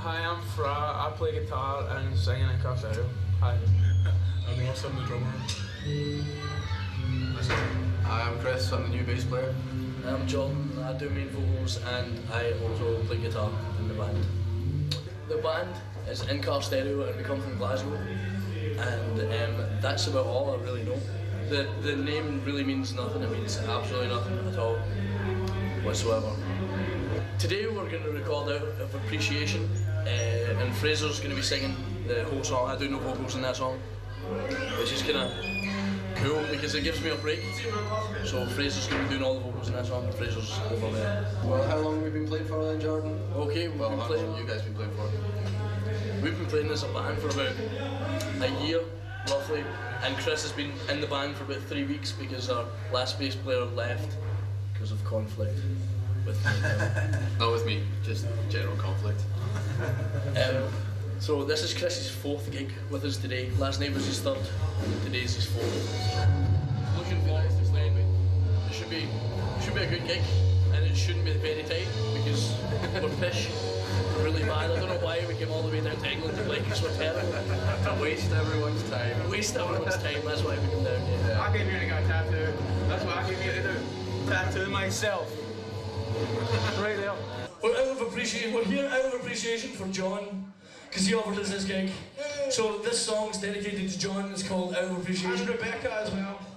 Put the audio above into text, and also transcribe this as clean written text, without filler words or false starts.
Hi, I'm Fra. I play guitar and sing in Carcedo. Hi. I'm Ross, I'm the drummer. Hi, I'm Chris, I'm the new bass player. I'm Jordan, I do main vocals and I also play guitar in the band. The band is in Carcedo and we come from Glasgow, and that's about all I really know. The name really means nothing, it means absolutely nothing at all whatsoever. Today we're going to record Out of Appreciation, and Fraser's going to be singing the whole song. I do no vocals in that song, which is kind of cool because it gives me a break. So Fraser's going to be doing all the vocals in that song, and Fraser's over there. Well, how long have we been playing for then, Jordan? Okay, Well, how long have you guys been playing for? we've been playing as a band for about a year, roughly, and Chris has been in the band for about 3 weeks because our last bass player left because of conflict with me. Not with me, just general conflict. So this is Chris's 4th gig with us today. Last night was his 3rd, today's his 4th. Looking forward to playing. It should be a good gig, and it shouldn't be very tight because we're pish. We're really bad. I don't know why we came all the way down to England to play because we're terrible. To waste everyone's time. Waste everyone's time, that's why we come down here. I came here to get a tattoo. That's what I came here to do. Tattoo myself. Right there. We're here out of appreciation for John, because he offered us this gig. So this song's dedicated to John, it's called Out of Appreciation. And Rebecca as well.